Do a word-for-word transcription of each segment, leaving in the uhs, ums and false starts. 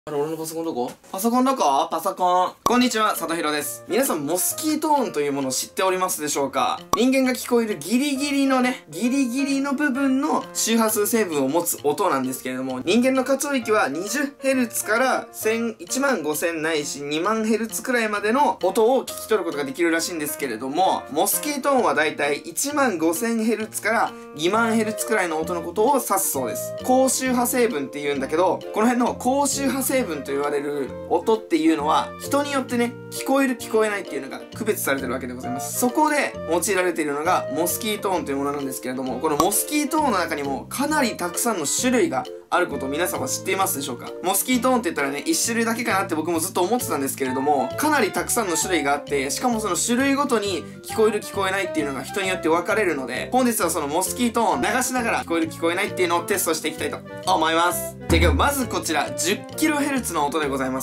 あれ、俺のパソコンどこ？パソコンどこ？パソコン。こんにちは、さとひろです。皆さん、モスキートーンというものを知っておりますでしょうか？人間が聞こえるギリギリのね、ギリギリの部分の周波数成分を持つ音なんですけれども、人間の過聴域は にじゅっヘルツ からいちまんごせんないしにまんヘルツくらいまでの音を聞き取ることができるらしいんですけれども、モスキートーンはだいたいいちまんごせんヘルツ からにまんヘルツ くらいの音のことを指すそうです。高周波成分って言うんだけど、この辺の高周波成分と言われる音っていうのは人によってね、聞こえる聞こえないっていうのが区別されてるわけでございます。そこで用いられているのがモスキートーンというものなんですけれども、このモスキートーンの中にもかなりたくさんの種類があることを皆さんは知っていますでしょうか？モスキートーンって言ったらね、一種類だけかなって僕もずっと思ってたんですけれども、かなりたくさんの種類があって、しかもその種類ごとに聞こえる聞こえないっていうのが人によって分かれるので、本日はそのモスキートーン流しながら聞こえる聞こえないっていうのをテストしていきたいと思います。で、今日まずこちら じゅっキロヘルツ の音でございます。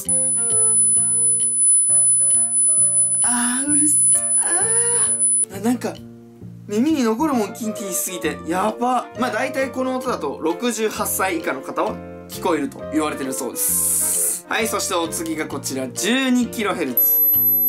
あー、うるさー。なんか耳に残るもんキンキンしすぎてやば。まあ大体この音だとろくじゅうはっさい以下の方は聞こえると言われてるそうです。はい、そしてお次がこちら じゅうにキロヘルツ。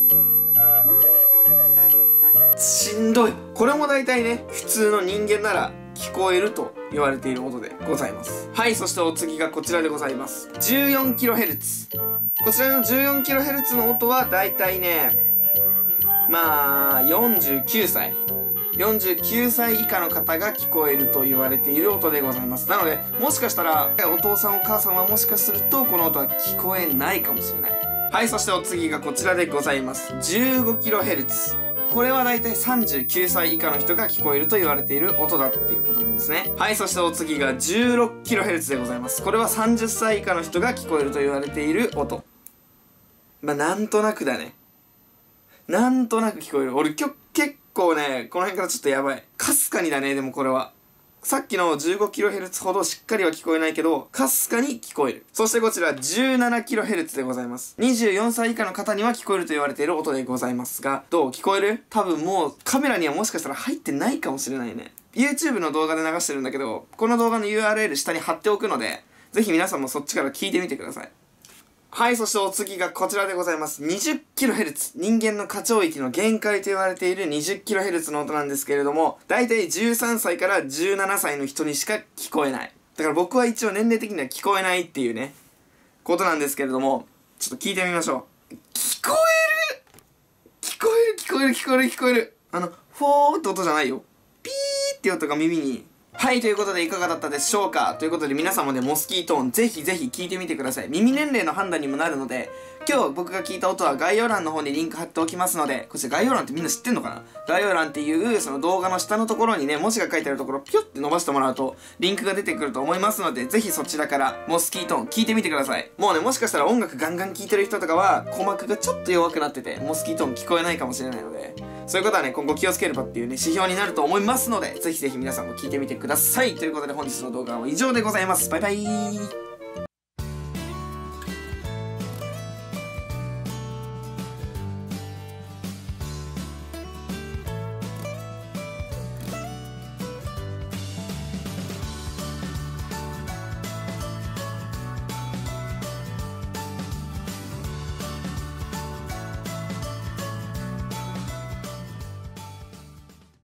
しんどい。これも大体ね、普通の人間なら聞こえると言われている音でございます。はい、そしてお次がこちらでございます。 じゅうよんキロヘルツ。 こちらの じゅうよんキロヘルツ の音は大体ね、まあよんじゅうきゅうさいよんじゅうきゅうさい以下の方が聞こえると言われている音でございます。なので、もしかしたらお父さんお母さんはもしかするとこの音は聞こえないかもしれない。はい、そしてお次がこちらでございます。 じゅうごキロヘルツ。 これはだいたいさんじゅうきゅうさい以下の人が聞こえると言われている音だっていうことなんですね。はい、そしてお次が じゅうろくキロヘルツ でございます。これはさんじゅっさい以下の人が聞こえると言われている音。まあなんとなくだね。なんとなく聞こえる。俺今日結構ね、この辺からちょっとやばい。かすかにだね。でもこれはさっきの じゅうごキロヘルツ ほどしっかりは聞こえないけど、かすかに聞こえる。そしてこちら じゅうななキロヘルツ でございます。にじゅうよんさい以下の方には聞こえると言われている音でございますが、どう？聞こえる？多分もうカメラにはもしかしたら入ってないかもしれないね。 YouTube の動画で流してるんだけど、この動画の ユーアールエル 下に貼っておくので、ぜひ皆さんもそっちから聞いてみてください。はい、そしてお次がこちらでございます。 にじゅっキロヘルツ。 人間の過聴域の限界と言われている にじゅっキロヘルツ の音なんですけれども、だいたいじゅうさんさいからじゅうななさいの人にしか聞こえない。だから僕は一応年齢的には聞こえないっていうね、ことなんですけれども、ちょっと聞いてみましょう。聞こえる聞こえる聞こえる聞こえる聞こえる。あの、フォーって音じゃないよ。ピーって音が耳に。はい、ということでいかがだったでしょうか？ということで皆さんもね、モスキートーンぜひぜひ聞いてみてください。耳年齢の判断にもなるので、今日僕が聞いた音は概要欄の方にリンク貼っておきますので、こちら概要欄ってみんな知ってんのかな？概要欄っていうその動画の下のところにね、文字が書いてあるところピュッて伸ばしてもらうとリンクが出てくると思いますので、ぜひそちらからモスキートーン聞いてみてください。もうね、もしかしたら音楽ガンガン聴いてる人とかは鼓膜がちょっと弱くなっててモスキートーン聞こえないかもしれないので、そういうことはね、今後気をつければっていうね、指標になると思いますので、ぜひぜひ皆さんも聞いてみてください。ということで本日の動画は以上でございます。バイバイー。